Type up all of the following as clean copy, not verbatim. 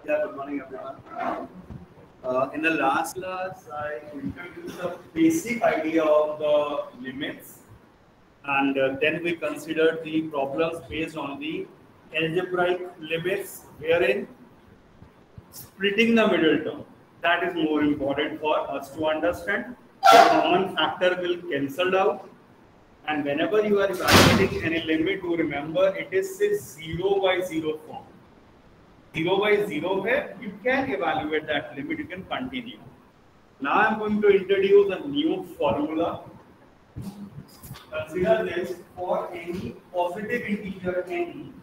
Yeah, good morning, everyone. In the last class, I introduced the basic idea of the limits, and then we considered the problems based on the algebraic limits, wherein splitting the middle term, that is more important for us to understand. The common factor will cancel out, and whenever you are evaluating any limit, to remember it is a 0 by 0 form. 0 by 0 where you can evaluate that limit, you can continue. Now I am going to introduce a new formula. Consider this: for any positive integer n,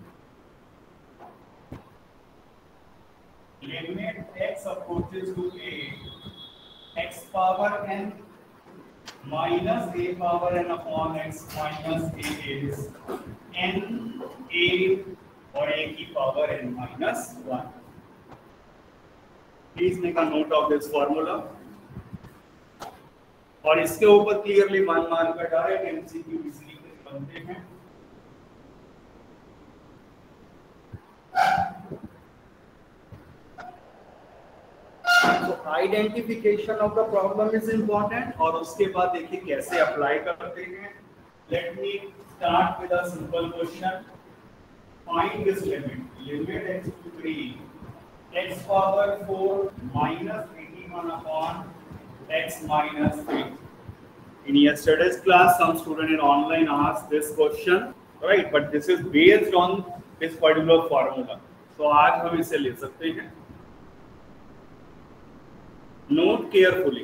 limit x approaches to a, x power n minus a power n upon x minus a is n a or a की power n minus 1. Please make a note of this formula. और इसके ऊपर clearly मान कर direct MCQ easily बनते हैं. तो identification of the problem is important, और उसके बाद देखिए कैसे अप्लाई करते हैं. Let me start with a simple question. Find this limit. Limit x to 3 x power 4 minus 81 upon x minus 3. In yesterday's class, some student in online asked this question, right? But this is based on this particular formula. So आज हम इसे ले सकते हैं. Note carefully.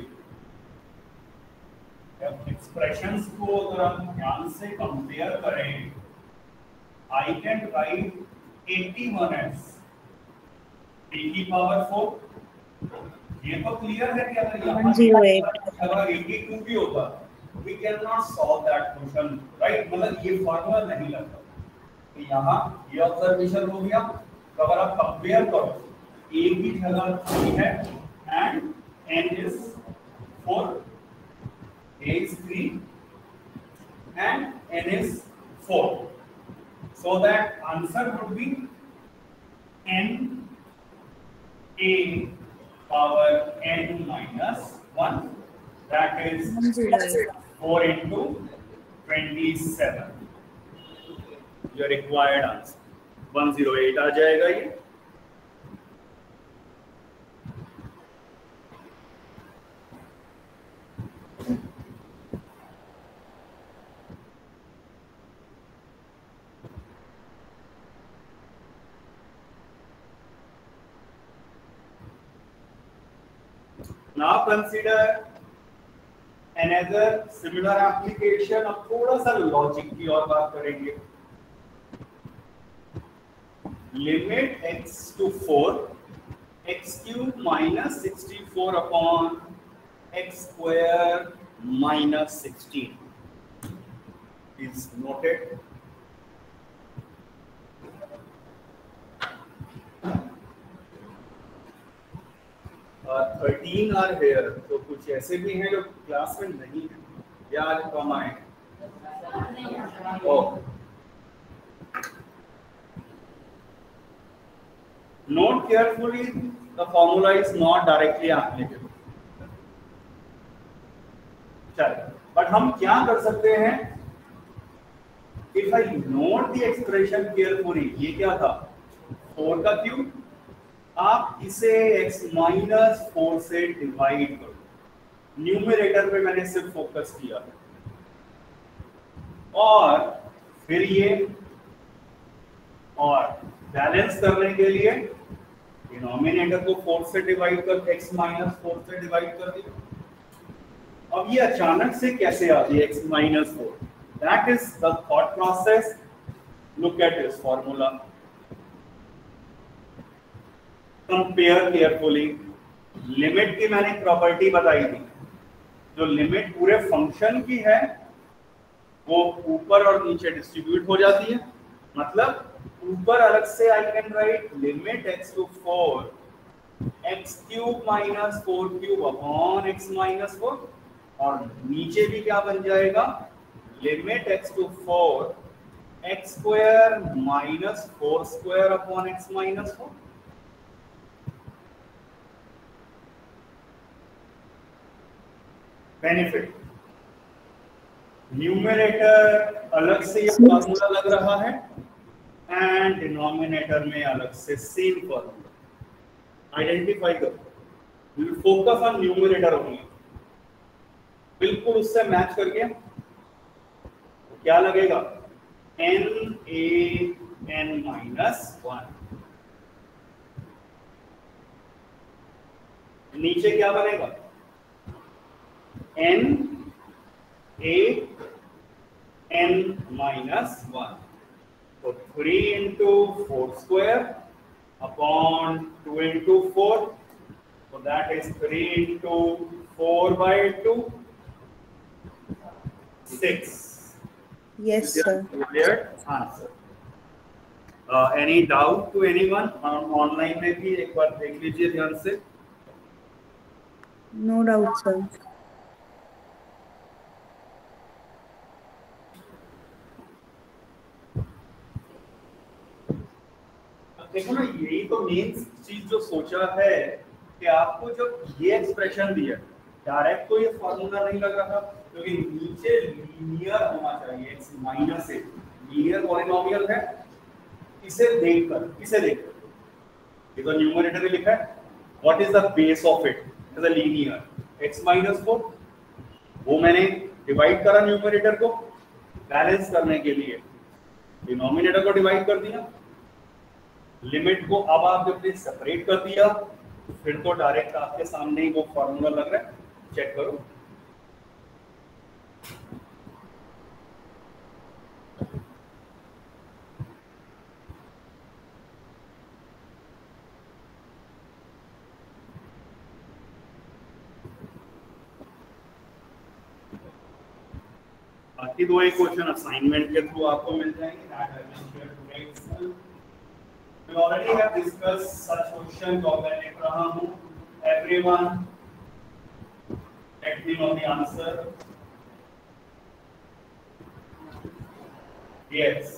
जब expressions को अगर हम ध्यान से compare करें, I can write 81 as a की power 4. ये तो क्लियर है कि अगर यहाँ अगर 82 भी होगा, we cannot solve that question, right? मतलब ये फॉर्मूला नहीं लगता. तो यहाँ ये ऑब्जर्वेशन हो गया. तो अगर आप कंपेयर करो, a की जगह 3 है and n is 4, a is 3 and n is 4. So that answer would be n a power n minus 1. That is 4 into 27. Your required answer 108 आ जाएगा ये. Now consider another similar application. अब थोड़ा सा logic की और बात करेंगे. Limit x to 4 x cube minus 64 upon x square minus 16 is noted. और 13 आर हेयर. तो कुछ ऐसे भी हैं जो क्लास में नहीं है या आज कम आए. Note carefully, the formula is not directly applicable. चलिए, but हम क्या कर सकते हैं? If I note the expression carefully, ये क्या था? 4 का क्यूब. आप इसे x माइनस 4 से डिवाइड करो. न्यूमरेटर पे मैंने सिर्फ फोकस किया, और फिर ये, और बैलेंस करने के लिए डिनोमिनेटर को 4 से डिवाइड कर, x माइनस 4 से डिवाइड कर दिया. अब ये अचानक से कैसे आ गई x minus 4? That is the thought process. Look at this formula. Compare carefully. Limit की मैंने प्रॉपर्टी बताई थी. जो लिमिट पूरे फंक्शन की है वो ऊपर और नीचे डिस्ट्रीब्यूट हो जाती है. मतलब ऊपर अलग से I can write limit x to 4 x cube minus 4 cube upon x minus 4, और नीचे भी क्या बन जाएगा? Limit x to 4 x square minus 4 square upon x minus 4. Benefit, numerator अलग से ये फॉर्मूला लग रहा है एंड डिनोमिनेटर में अलग से सेम फॉर्मूला। आइडेंटिफाई करो, फोकस ऑन न्यूमरेटर ओनली, बिल्कुल उससे मैच करके क्या लगेगा, n a n माइनस 1, नीचे क्या बनेगा, n a n माइनस 1, तो 3 into 4 square upon 2 into 4, so that is 3 into 4 by 2, 6. Yes, sir. Clear answer. Any doubt to anyone? Online में भी एक बार देख लीजिए ध्यान से. No doubt, sir. देखो ना, यही तो मेन चीज जो सोचा है कि आपको जब ये एक्सप्रेशन दिया, डायरेक्ट तो ये फॉर्मूला नहीं लग रहा, क्योंकि नीचे लीनियर होना चाहिए, x minus a linear polynomial है, इसे देखकर ये तो न्यूमरेटर में लिखा है, what is the base of it, is a linear x minus 4, वो मैंने डिवाइड करा न्यूमरेटर को बैलेंस करने के लिए, डिनोमिनेटर को डिवाइड कर दिया, लिमिट को अब आप जब सेपरेट कर दिया, फिर तो डायरेक्ट आपके सामने ही वो फॉर्मूला लग रहा है, चेक करो। बाकी दो एक क्वेश्चन असाइनमेंट के थ्रू आपको मिल जाएंगे। We already have discussed such questions और मैं लिख रहा हूँ, everyone let me know the answer. Yes.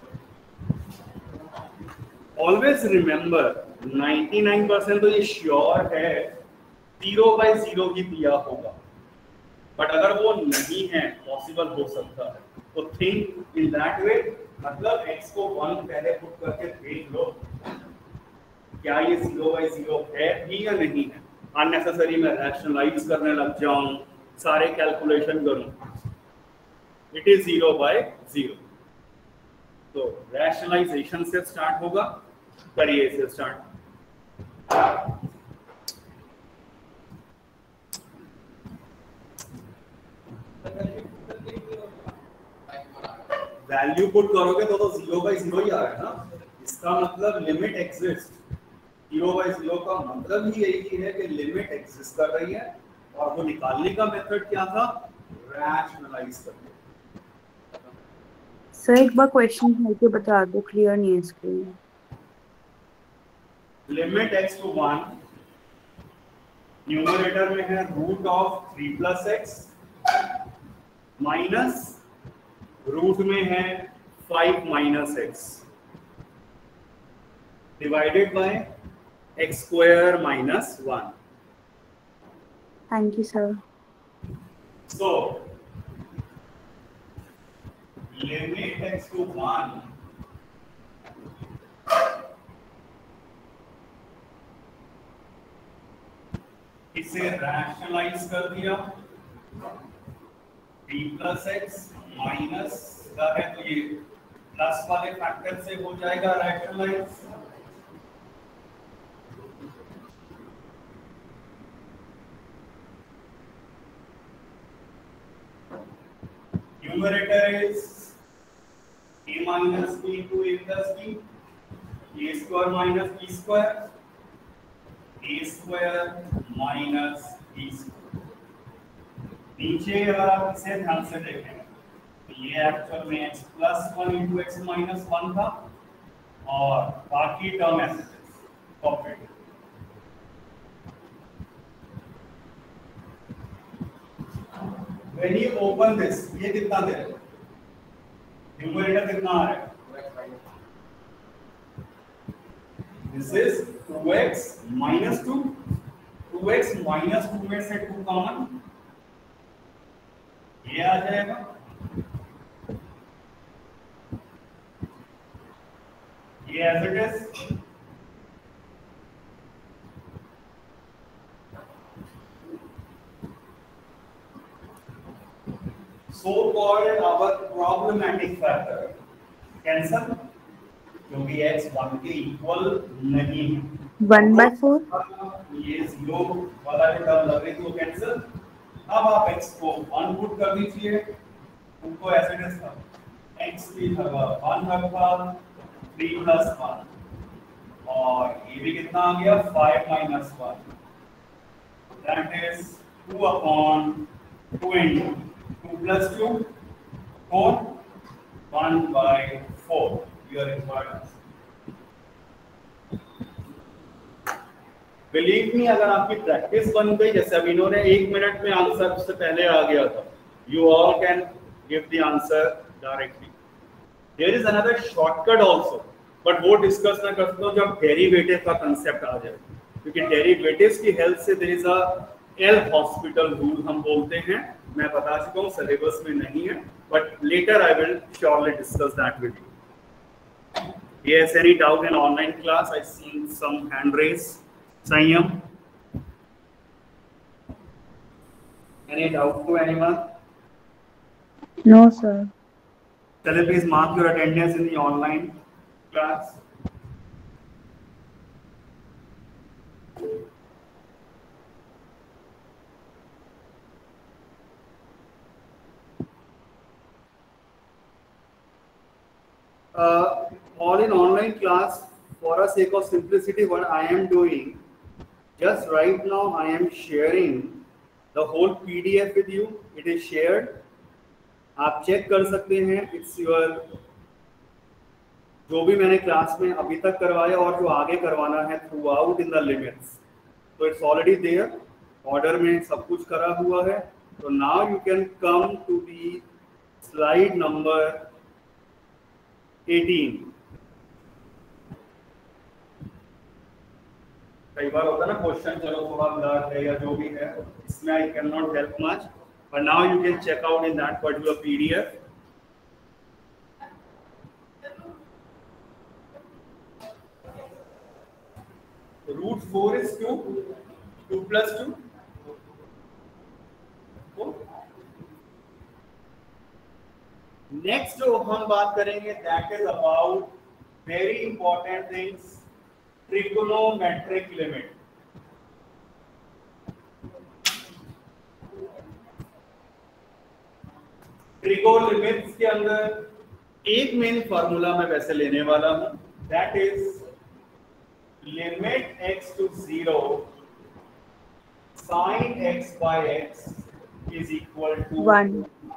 Always remember 99% तो ये श्योर है 0/0 ही दिया होगा, बट अगर वो नहीं है, पॉसिबल हो सकता है, तो थिंक इन दैट वे, मतलब x को 1 पहले पुट करके देख लो क्या ये 0/0 है भी या नहीं है, अननेसेसरी मैं रैशनलाइज करने लग जाऊं, सारे कैलकुलेशन करूं, इट इज 0/0, तो रैशनलाइजेशन से स्टार्ट होगा, करिए इसे स्टार्ट। वैल्यू पुट करोगे तो 0/0 ही आ रहा है ना, इसका मतलब लिमिट एग्जिस्ट, 0/0 का मतलब ही यही है कि लिमिट एग्जिस्ट कर रही है, और वो निकालने का मेथड क्या था, रैशनलाइज करके। सर एक बार क्वेश्चन करके बता दो, क्लियर नहीं है screen. Limit x to 1, numerator में है root of 3 + x minus root में है 5 - x divided by x² - 1। Thank you sir. So limit x to 1 इसे रैशनलाइज कर दिया, 3 + x माइनस का है तो ये प्लस वाले फैक्टर से हो जाएगा rationalize, numerator is a minus b into a plus b, a square minus b square, a square minus b square। नीचे अगर आप इसे ध्यान से देखें तो ये एक्चुअल में x + 1 into x - 1 था, और बाकी टर्म ऐसे copy. When you open this, ये कितना दे रहा है, न्यूमरेटर कितना आ रहा है, this is 2x - 2, 2x - 2 में से 2 कॉमन, ये आ जाएगा, ये as it is. So called our problematic factor cancel, क्योंकि x 1 के इक्वल नहीं है। 1/4 ये 0 वाला जो टर्म लग रही थी वो कैंसल। अब आप x को 1 पुट कर दीजिए, उनको ऐसे इट था, x की जगह 1 रखा, 3 + 1, और ये भी कितना आ गया 5 - 1, that is 2/2 into 2 + 2 4, 1/4 your required answer। Believe me, अगर आपकी प्रैक्टिस बन गई, जैसे अभी इन्होंने 1 मिनट में आंसर उससे पहले आ गया था, you all can give the answer directly. There is another shortcut also, but वो डिस्कस ना करते हो जब डेरिवेटिव का कांसेप्ट आ जाए, क्योंकि डेरिवेटिव्स की हेल्प से there is a L Hospital rule हम बोलते हैं। मैं बता चुका हूँ, सिलेबस में नहीं है, but later I will surely discuss that with you. Yes, any doubt in online class? I see some hand raise. Sanyam, any doubt to anyone? No, sir. Shall you please mark your attendance in the online class? All in online class, for a sake of simplicity, what I am doing, just right now I am sharing the whole PDF with you. It is shared. आप check कर सकते हैं, it's your, जो भी मैंने class में अभी तक करवाया और जो आगे करवाना है throughout in the limits, तो इट्स ऑलरेडी देयर, ऑर्डर में सब कुछ करा हुआ है। तो now you can come to the slide number 18। कई बार होता है ना क्वेश्चन, चलो थोड़ा ब्लर है या जो भी है, इसमें I can not help much, but now you can check out in that particular PDF। √4 is 2, 2 + 2 4। Next जो हम बात करेंगे that is about very important things, trigonometric limit. Trigo limits के अंदर एक मेन फार्मूला मैं वैसे लेने वाला हूं, that is limit x to 0 sin x by x is equal to 1.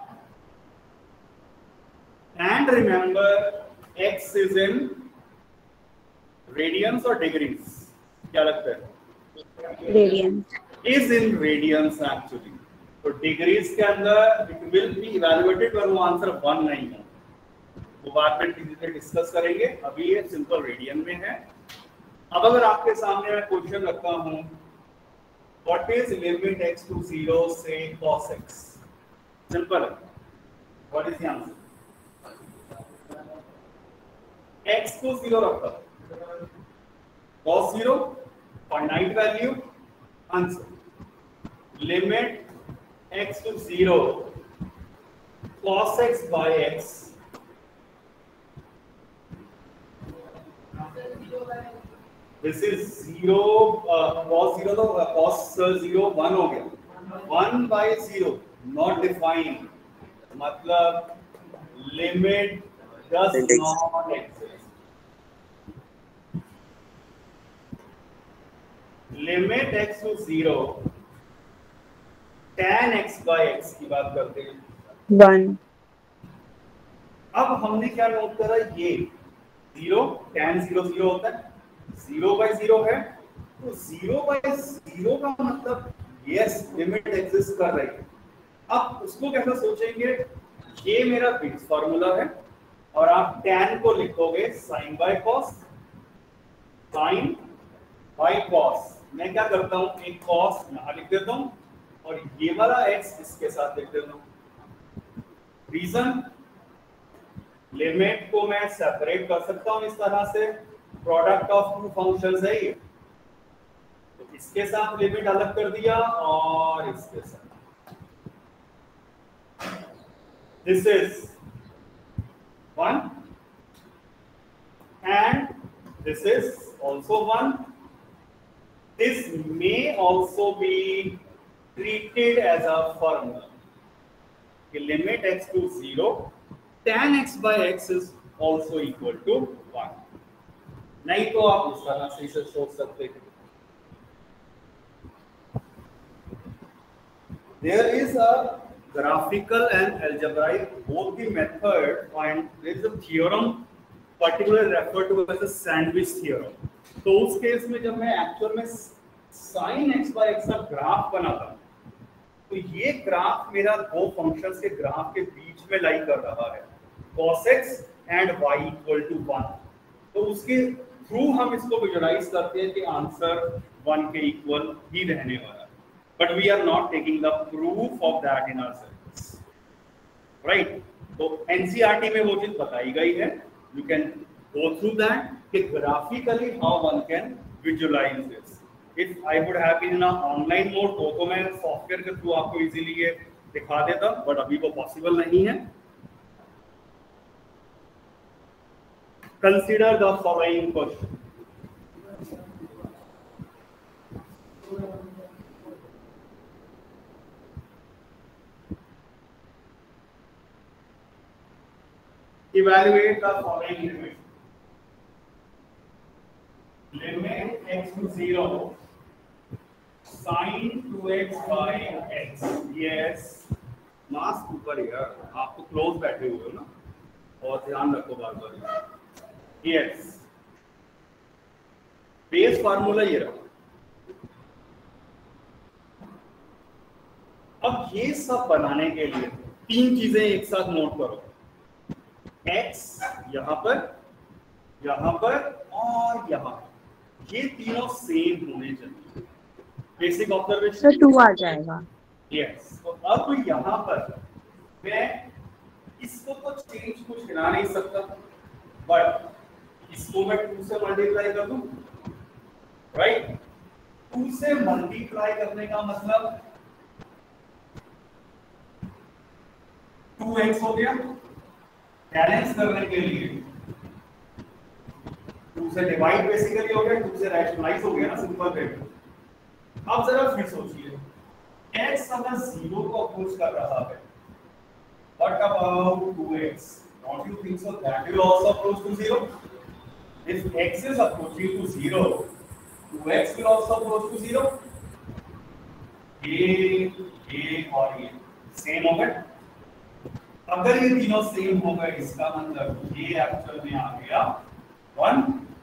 And remember, x is in radians or degrees? क्या लगता है? Radians. Is in radians actually. तो डिग्रीज के अंदर it will be evaluated, पर वो आंसर 1 नहीं है, वो बाद में डिस्कस करेंगे। अभी ये सिंपल रेडियन में है। अब अगर आपके सामने मैं क्वेश्चन रखता हूं, what is limit x to 0 से cos x? सिंपल है, what is the answer? x को 0 रखता, cos 0 finite value, answer limit x to 0 cos x by x this is 0 cos 0 तो cos 0 1 हो गया, 1 by 0 not defined, मतलब limit does not exist। Limit x to 0 tan x by x की बात करते हैं 1. अब हमने क्या नोट करा, ये 0 tan 0 0 होता है, 0/0 है, तो 0/0 का मतलब यस लिमिट एग्जिस्ट कर रही है। अब उसको कैसे सोचेंगे, ये मेरा बेस फार्मूला है और आप tan को लिखोगे sin by cos, sin by cos। मैं क्या करता हूं, एक cos यहां लिख देता हूं और ये वाला x इसके साथ लिख देता हूं, रीजन, लिमिट को मैं सेपरेट कर सकता हूं इस तरह से, प्रोडक्ट ऑफ टू फंक्शंस है ये, तो इसके साथ लिमिट अलग कर दिया और इसके साथ, this is 1 and this is also 1. This may also be treated as a formula. The limit x to 0, tan x by x is also equal to 1. नहीं तो आप इस तरह से इसे सोच सकते हैं. There is a graphical and algebraic, both the method, and there is a theorem particularly referred to as a sandwich theorem. तो उस केस में जब मैं एक्चुअल में sin x by x का ग्राफ बनाता हूं, तो ये ग्राफ मेरा दो फंक्शंस के ग्राफ के बीच में लाई कर रहा है, cos x and y equal to 1. तो उसके थ्रू हम इसको विजुअलाइज करते हैं कि आंसर 1 के इक्वल ही रहने वाला है, but we are not taking the proof of that in our syllabus, right. तो एनसीईआरटी में वो चीज बताई गई है. You can go through that, graphically how one can visualize this. If I would have been in an online mode, तो मैं software के थ्रू आपको इजीली ये दिखा देता, बट अभी वो पॉसिबल नहीं है. Consider the following question. Evaluate the following limit. Limit x to 0, sin 2x by x. Yes. Mask ऊपर यार, आप तो क्लोज बैठे हुए हो ना, और ध्यान रखो बार बार. Yes. बेस फार्मूला ये रहा. अब ये सब बनाने के लिए तीन चीजें एक साथ नोट करो. x यहाँ पर और यहाँ, ये तीनों सेम होने चाहिए. बेसिक ऑब्जर्वेशन 2 आ जाएगा. यस. तो अब यहाँ पर मैं इसको तो चेंज कुछ हिला नहीं सकता, बट इसको मैं 2 से मल्टीप्लाई कर दूं, राइट. 2 से मल्टीप्लाई करने का मतलब 2x हो गया. बैलेंस करने के लिए 2 से डिवाइड बेसिकली हो गया, 2 से रैशनलाइज हो गया ना, सिंपल वे. अब जरा फिर सोचिए, x अगर 0 को अप्रोच कर रहा है, what about 2x? Don't you think so that will also approach to 0? If x is approaching to 0, 2x will also approach to 0. ये और ये सेम हो गए. अगर ये तीनों सेम हो गए, इसका मतलब ये एक्चुअल में आ गया 1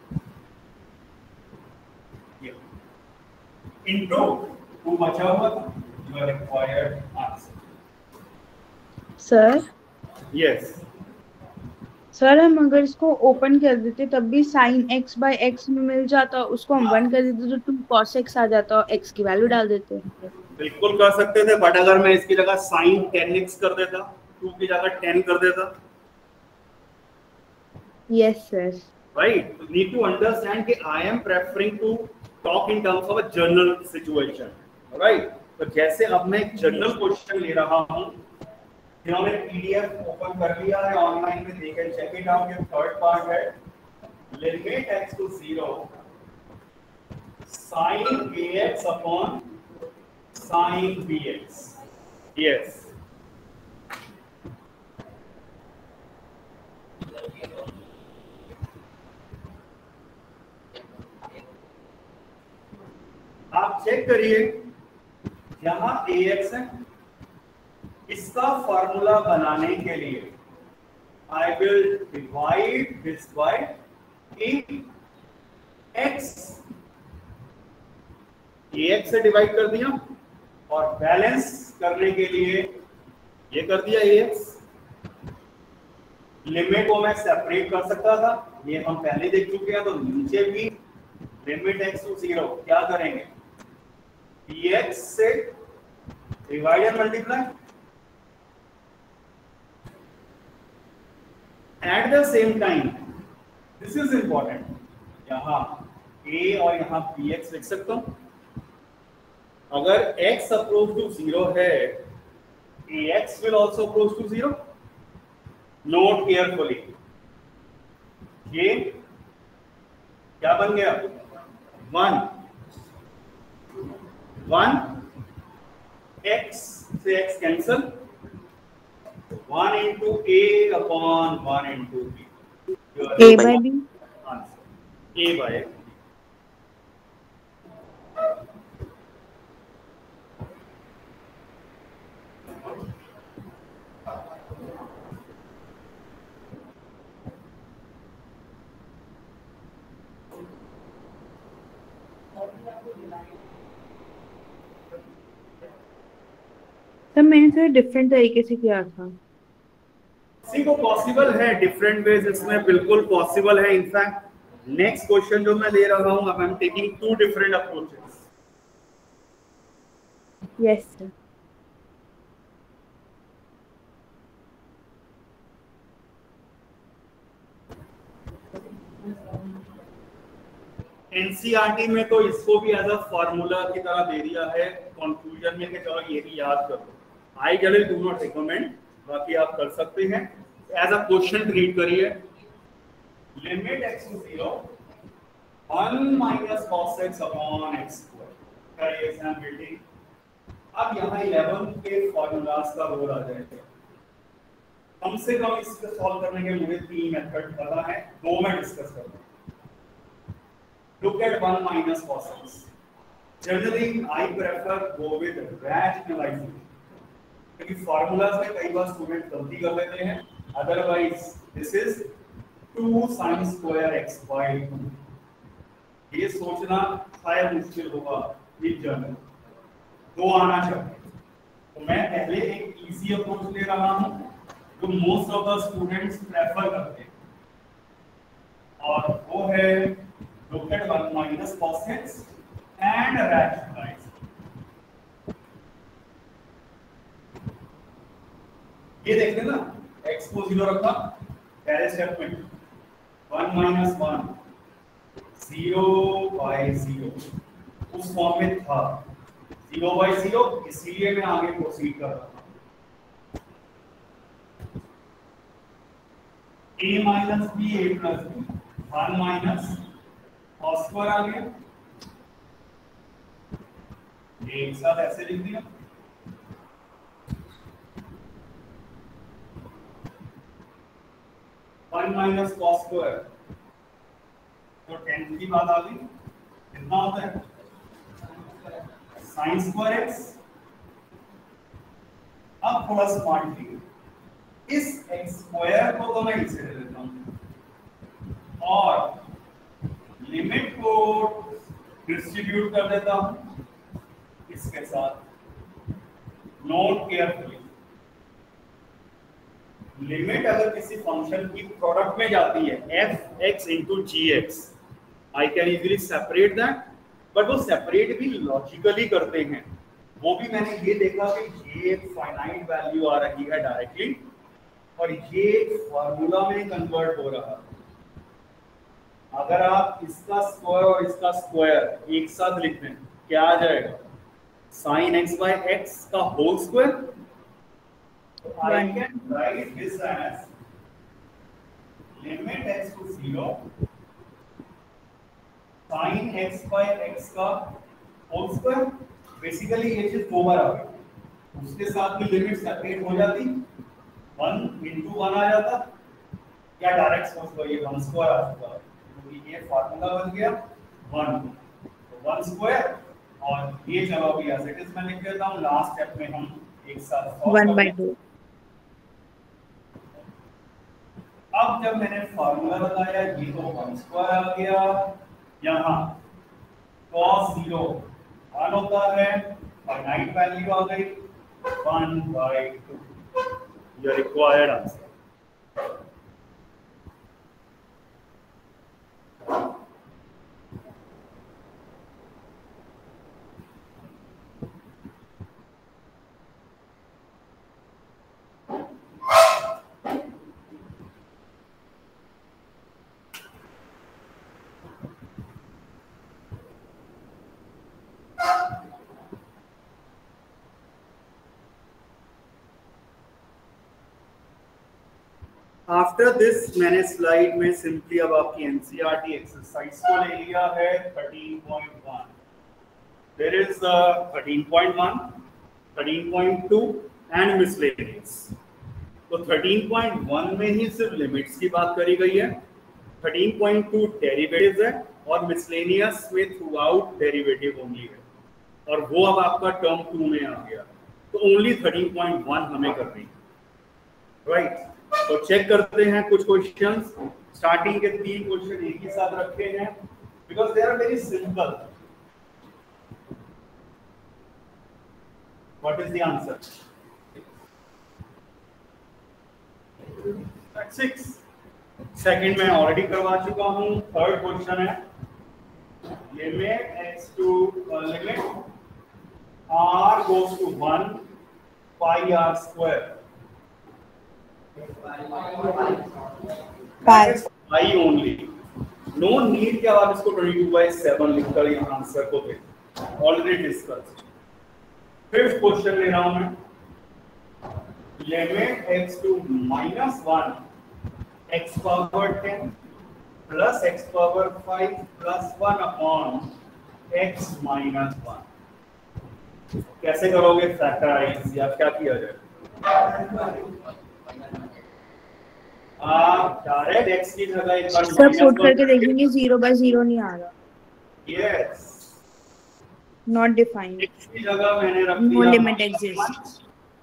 इनटू 2 बचा हुआ था, your required answer. Sir. Yes. Sir हम अगर इसको ओपन कर देते तब भी sin x by x में मिल जाता, उसको हम 1 कर देते तो 2 cos x आ जाता और x की वैल्यू डाल देते. बिल्कुल कर सकते थे, बट अगर मैं इसकी जगह sin 10x कर देता, 2 की जगह 10 कर देता. Yes sir. Right. You need to understand that I am preferring to talk in terms of a general situation. Right. तो जैसे अब मैं एक जनरल क्वेश्चन ले रहा हूँ, जिन्होंने PDF ओपन कर लिया है ऑनलाइन में, they can check it out. ये थर्ड पार्ट है, limit x to 0 sin ax upon sin bx. Yes. आप चेक करिए, यहां ax है, इसका फॉर्मूला बनाने के लिए I will divide this by x. ax से डिवाइड कर दिया और बैलेंस करने के लिए ये कर दिया ax. लिमिट को मैं सेपरेट कर सकता था, ये हम पहले देख चुके हैं. तो नीचे भी लिमिट x टू 0 क्या करेंगे, dx से divide and multiply. At the same time, this is important, यहाँ a और यहाँ bx लिख सकता हूं। अगर x अप्रोच टू 0 है, ax will also approach to 0. Note carefully, ये क्या बन गया? 1 1 x से x cancel, 1 into a upon 1 into b. a by b, answer a by b. तो मैंने थोड़ा डिफरेंट तरीके से किया था। सी को पॉसिबल है डिफरेंट वेज, इसमें बिल्कुल पॉसिबल है। इनफैक्ट नेक्स्ट क्वेश्चन जो मैं ले रहा हूं, अब I am taking 2 different approaches. Yes sir. NCERT में तो इसको भी एज अ फार्मूला की तरह दे दिया है कंक्लूजन में कि चलो ये भी याद कर लो। I generally do not recommend, बाकी आप कर सकते हैं। एज अ क्वेश्चन ट्रीट करिए, limit x to 0 1 minus cos x upon x square करिए एग्जाम्पल। अब यहाँ 11 के फॉर्मूलाज का रोल आ जाएगा। कम से कम इसको सॉल्व करने के मुझे 3 मेथड पता है, 2 मैं डिस्कस करूंगा। Look at 1 minus cos x. Generally, I prefer go with rationalizing. क्योंकि फॉर्मूलाज में कई बार स्टूडेंट गलती कर लेते हैं। Otherwise this is 2 sin square x by 2. ये सोचना शायद मुश्किल होगा इन जनरल, 2 आना चाहिए। तो मैं पहले एक इजी अप्रोच ले रहा हूँ जो most of the students prefer करते हैं, और वो है look at 1 minus cos x and rationalize. ये देख लेना, x को 0 रखा पहले स्टेप में, 1 minus 1 0 by 0 उस फॉर्म में था, 0 by 0, इसीलिए मैं आगे प्रोसीड कर रहा हूं। a minus b a plus b 1 minus cos square आ गया, एक साथ ऐसे लिख दिया। वन माइनस कॉस स्क्वायर तो 10 की बात आ गई, कितना होता है साइन स्क्वायर एक्स। अब थोड़ा स्मार्टली इस एक्स स्क्वायर को तो मैं इसे ले लेता हूं और लिमिट को डिस्ट्रीब्यूट कर देता हूं इसके साथ। नोट केयरफुली, लिमिट अगर किसी फंक्शन की प्रोडक्ट में जाती है f(x) into gx, I can easily separate that, but वो सेपरेट भी लॉजिकली करते हैं। वो भी मैंने ये देखा कि ये एक फाइनाइट वैल्यू आ रही है डायरेक्टली और ये फॉर्मूला में कन्वर्ट हो रहा है। अगर आप इसका स्क्वायर और इसका स्क्वायर एक साथ लिख दें, क्या आ जाएगा? sin x by x का होल स्क्वायर। तो I can write this as limit x to 0 sin x by x का होल स्क्वायर। बेसिकली ये चीज 2 बार आ गई, उसके साथ में लिमिट सेपरेट हो जाती, 1 into 1 आ जाता, या डायरेक्ट सोच लो ये 1 स्क्वायर आ चुका है, क्योंकि ये फार्मूला बन गया 1, तो 1 स्क्वायर। और ये चलो अभी एज इट इज मैं लिख देता हूं, लास्ट स्टेप में हम एक साथ 1/2। अब जब मैंने फार्मूला बताया, ये तो 1 स्क्वायर आ गया, यहाँ cos 0 1 होता है, फाइनाइट वैल्यू आ गई 1/2, your required answer. After this मैंने स्लाइड में सिंपली अब आपकी एनसीईआरटी एक्सरसाइज को ले लिया है 13.1। There is 13.1, 13.2 and miscellaneous. तो 13.1 में ही सिर्फ लिमिट्स की बात करी गई है, 13.2 डेरिवेटिव्स है और मिसलेनियस में थ्रू आउट डेरिवेटिव ओनली है, और वो अब आपका टर्म 2 में आ गया। तो ओनली 13.1 हमें करनी है, राइट। तो चेक करते हैं कुछ क्वेश्चंस। स्टार्टिंग के 3 क्वेश्चन एक ही साथ रखे हैं because they are very simple. What is the answer? 6। Second में ऑलरेडी करवा चुका हूं। थर्ड क्वेश्चन है limit x to limit r goes to 1 pi r square pi only। No need कि आप इसको 22/7 लिखकर यहाँ आंसर को दे, ऑलरेडी डिस्कस्ड। फिफ्थ क्वेश्चन ले रहा हूं मैं, limit x to -1 x power 10 plus x power 5 plus 1 upon x minus 1। कैसे करोगे फैक्टराइज या क्या किया जाए? आप डायरेक्ट x की जगह एक बार सब पुट करके देखेंगे 0/0 नहीं आ रहा। Yes, not defined. x की जगह मैंने रख दिया no limit exist.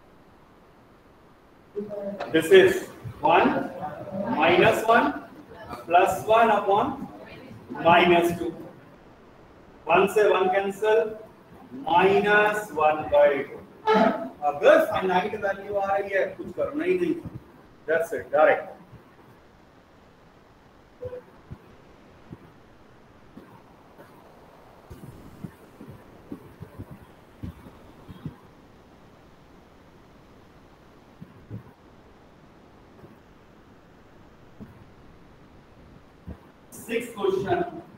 This is 1 -1 plus 1 upon -2। 1 से 1 कैंसिल, -1/2। अगर फाइनाइट वैल्यू आ रही है कुछ करना ही नहीं, that's it, direct. Sixth question,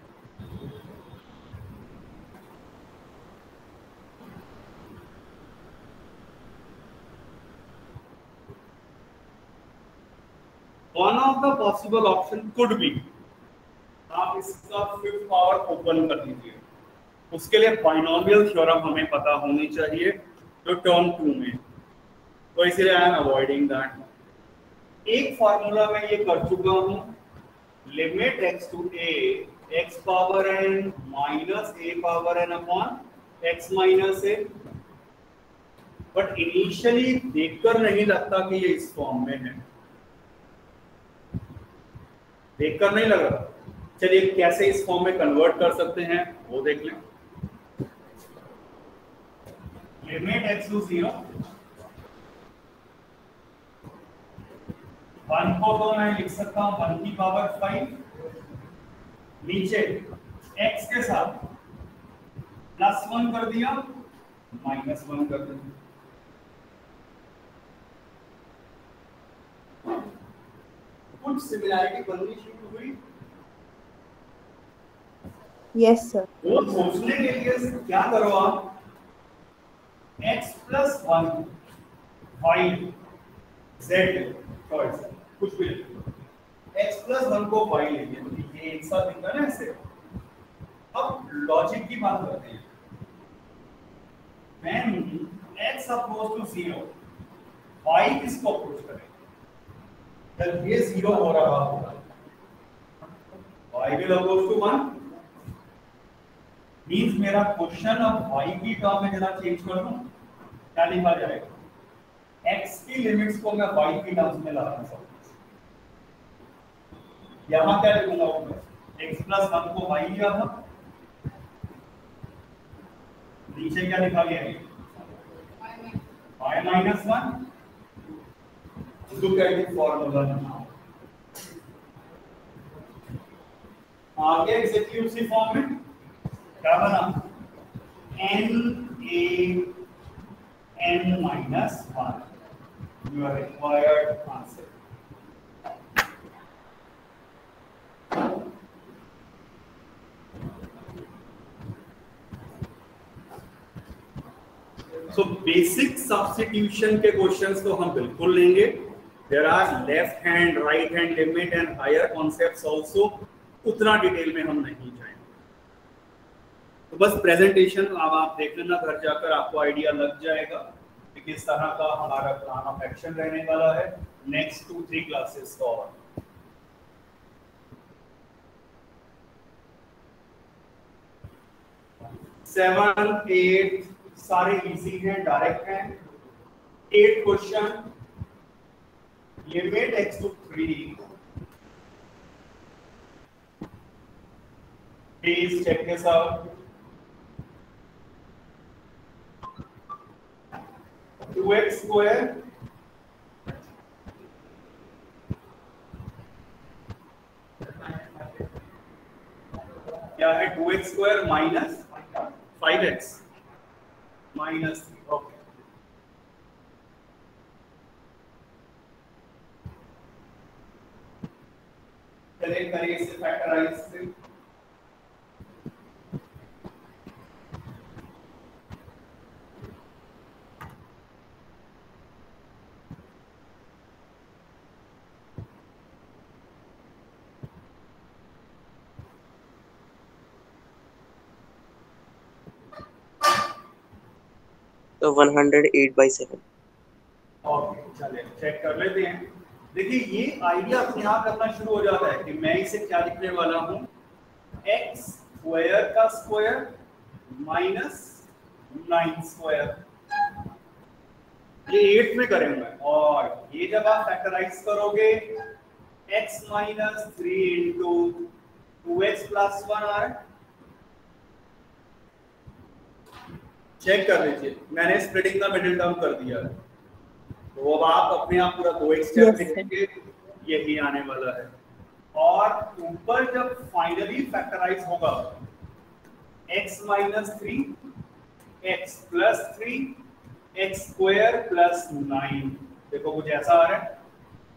one of the possible option could be, आप इसका फिफ्थ पावर ओपन कर लीजिए। उसके लिए बाइनोमियल थ्योरम हमें पता होनी चाहिए जो टर्म 2 में, तो इसलिए आई एम अवॉइडिंग दैट। एक फार्मूला में ये कर चुका हूं, limit x to a x power n minus a power n upon x minus a। But initially देखकर नहीं लगता कि ये इस फॉर्म में है, देखकर नहीं लग रहा। चलिए कैसे इस फॉर्म में कन्वर्ट कर सकते हैं वो देख लें। लिमिट x टू 0, 1 को तो मैं लिख सकता हूं 1 की पावर 5, नीचे x के साथ +1 कर दिया, -1 कर दिया। कुछ सिमिलरिटी बननी शुरू हुई। Yes sir. वो सोचने के लिए क्या करो आप, x + 1 y z चॉइस कुछ भी x + 1 को y लेंगे, तो ये एक साथ दिखता है ना ऐसे। अब लॉजिक की बात करते हैं। when x approach to 0 y किसको अप्रोच करें? जब ये 0 हो रहा होगा y will approach to 1, means मेरा क्वेश्चन अब y की टर्म में जरा चेंज कर दूं, क्या लिखा जाएगा? x की लिमिट्स को मैं y की टर्म्स में ला रहा हूं। यहां क्या लिखूंगा, x + 1 को y लिया था, नीचे क्या लिखा गया है y - 1। Look at the formula now। आगे एग्जैक्टली उसी फॉर्म में क्या बना, n a n - 1 your required answer। So basic substitution के क्वेश्चंस तो हम बिल्कुल लेंगे, there are left hand right hand limit and higher concepts also, उतना डिटेल में हम नहीं जाएंगे। तो बस प्रेजेंटेशन अब आप देख लेना, घर जाकर आपको आइडिया लग जाएगा कि किस तरह का हमारा प्लान ऑफ एक्शन रहने वाला है नेक्स्ट 2-3 क्लासेस का। और 7, 8 सारे इजी हैं, डायरेक्ट हैं। 8 question, limit x to 3, please check this out. 2x square क्या है? 2x square minus 5x minus 3. Okay, चलिए करिए इसे फैक्टराइज से। तो 108/7। ओके, चलिए चेक कर लेते हैं। देखिए ये आइडिया अपने आप करना शुरू हो जाता है कि मैं इसे क्या लिखने वाला हूं, x स्क्वायर का स्क्वायर माइनस 9 स्क्वायर, ये 8 में करेंगे। और ये जब आप फैक्टराइज करोगे x minus 3 into 2x plus 1 आ रहा है। चेक कर लीजिए, मैंने स्प्लिटिंग का मिडिल टर्म कर दिया है, तो अब आप अपने आप पूरा 2x स्टेप लिखेंगे, यही आने वाला है। और ऊपर जब फाइनली फैक्टराइज होगा x minus 3, x plus 3, x square plus 9, देखो कुछ ऐसा आ रहा है।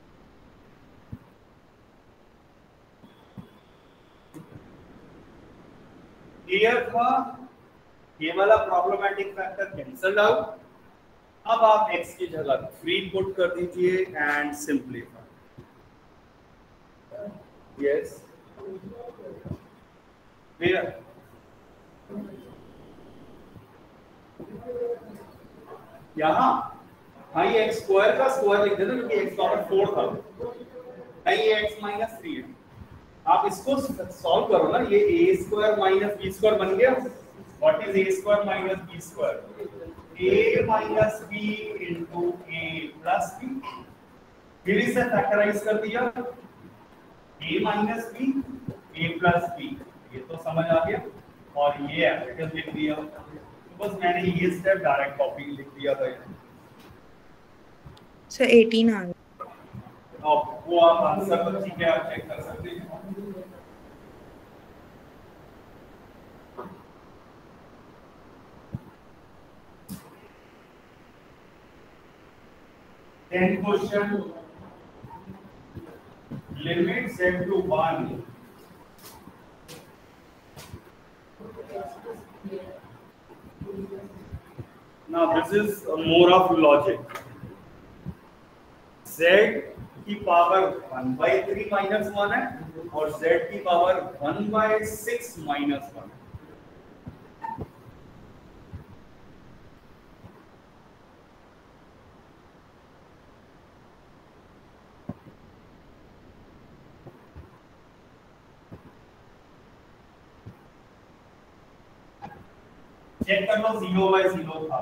क्लियर था? ये वाला प्रॉब्लमेटिक फैक्टर कैंसल आउट। अब आप x की जगह 3 पुट कर दीजिए एंड सिंपलीफाई। Yes, clear? यहाँ हाँ ये x स्क्वायर का स्क्वायर लिख देना क्योंकि x पावर 4 था, ये x माइनस 3 है। आप इसको सॉल्व करो ना, ये a square minus b square बन गया। What is a square minus b square? a minus b into a plus b। फिर इसे फैक्टराइज कर दिया, a minus b a plus b, ये तो समझ आ गया। और ये एप्लीकेशन लिख दिया, तो बस मैंने ये स्टेप डायरेक्ट कॉपी लिख दिया था। सर 18 आ गया। वो आप आंसर तो ठीक है, आप चेक कर सकते हैं। Then question, limit z to 1. Now this is more of logic. Z की पावर 1/3 माइनस 1 है और z की पावर 1/6 माइनस 1। चेक कर लो, 0/0 था,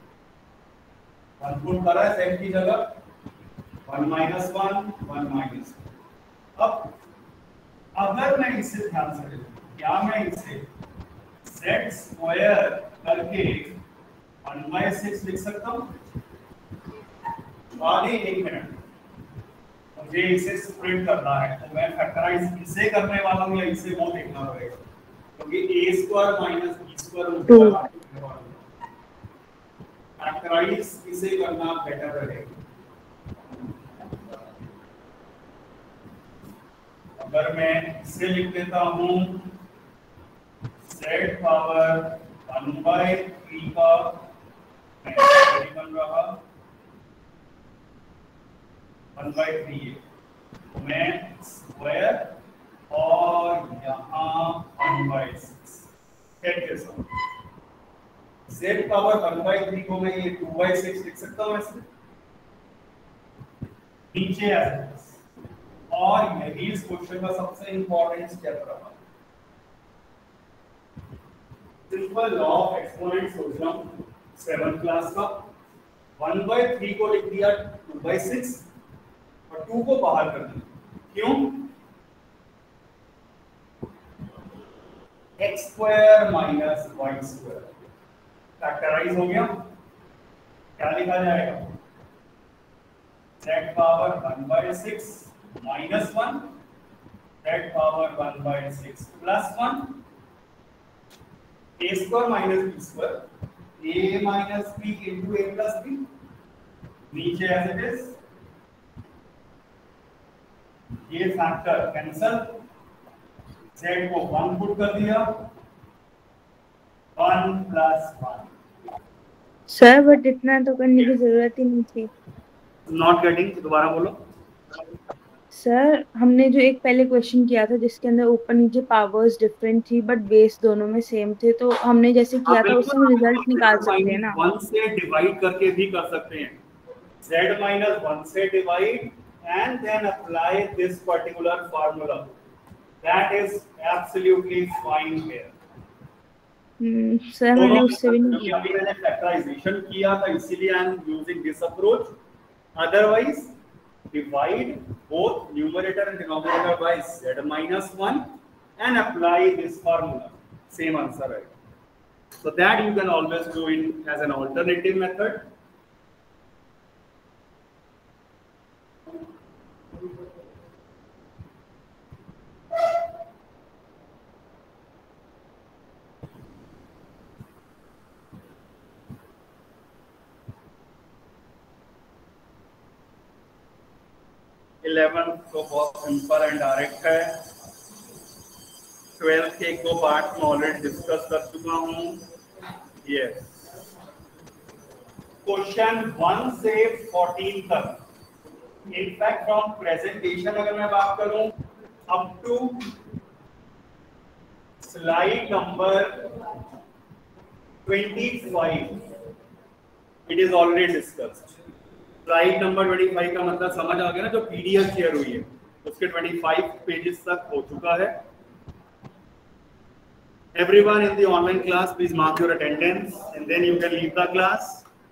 1 पुट करा है z की जगह, 1 माइनस 1 1 माइनस। अब अगर मैं इसे ध्यान से देखूं, क्या मैं इसे z स्क्वायर करके 1/6 लिख सकता हूं? आगे एक मिनट, मुझे इसे स्प्लिट करना है, तो मैं फैक्टराइज इसे करने वाला हूं या इसे वो देखना पड़ेगा, क्योंकि a square minus b square factorise इसे करना बेटर रहेगा। अगर मैं इसे लिख देता हूं z पावर 1/3 का बन रहा 1/3 है, मैं स्क्वायर और यहाँ 1/6 हेड के साथ z पावर 1/3 को मैं ये 2/6 लिख सकता हूँ ऐसे नीचे ऐसे। और यही इस क्वेश्चन का सबसे इंपॉर्टेंट स्टेप रहा। सिंपल लॉ ऑफ एक्सपोनेंट सोच रहा हूँ 7th क्लास का। 1/3 को लिख दिया 2/6 और 2 को बाहर कर दिया। क्यों? x² - y² फैक्टराइज हो गया। क्या लिखा जाएगा? z power 1/6 -1 z power 1/6 +1 a² - b² a minus b into a plus b नीचे एज इट इज। ये फैक्टर कैंसल, z को 1 पुट कर दिया 1 + 1। सर बट इतना तो करने की जरूरत ही नहीं थी। नॉट गेटिंग, दोबारा बोलो। सर हमने जो एक पहले क्वेश्चन किया था जिसके अंदर ऊपर नीचे पावर्स डिफरेंट थी बट बेस दोनों में सेम थे, तो हमने जैसे किया था उससे हम रिजल्ट निकाल सकते हैं ना। 1 से डिवाइड करके भी कर सकते हैं। z - 1 से divide and then apply this particular formula. That is absolutely fine here. Sir मैंने उससे भी नहीं किया। अभी मैंने फैक्टराइजेशन किया था इसीलिए I am using this approach. Otherwise divide both numerator and denominator by z - 1 and apply this formula. Same answer, right? So that you can always do it as an alternative method. तो बहुत simple and direct है। 12th के 1-2 part में already discuss कर चुका हूँ। Yes, question 1 से 14 तक, इनफैक्ट फ्रॉम प्रेजेंटेशन अगर मैं बात करूं up to slide number 25 it is already discussed. Slide number 25 का मतलब समझ आ गया ना, जो पीडीएफ शेयर हुई है उसके 25 पेजेस तक हो चुका है। Everyone in the online class, please mark your attendance and then you can leave the class.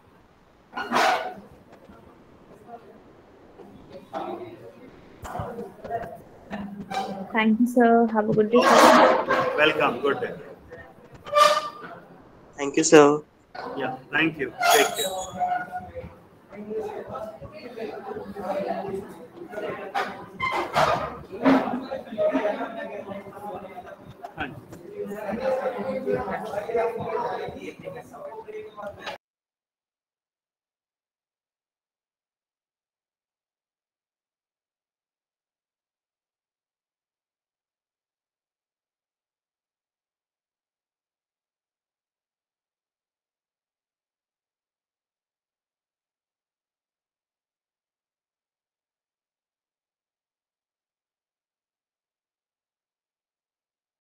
Thank you, sir. Have a good day, sir. Welcome. Good day. Thank you, sir. Yeah. Thank you. Take care.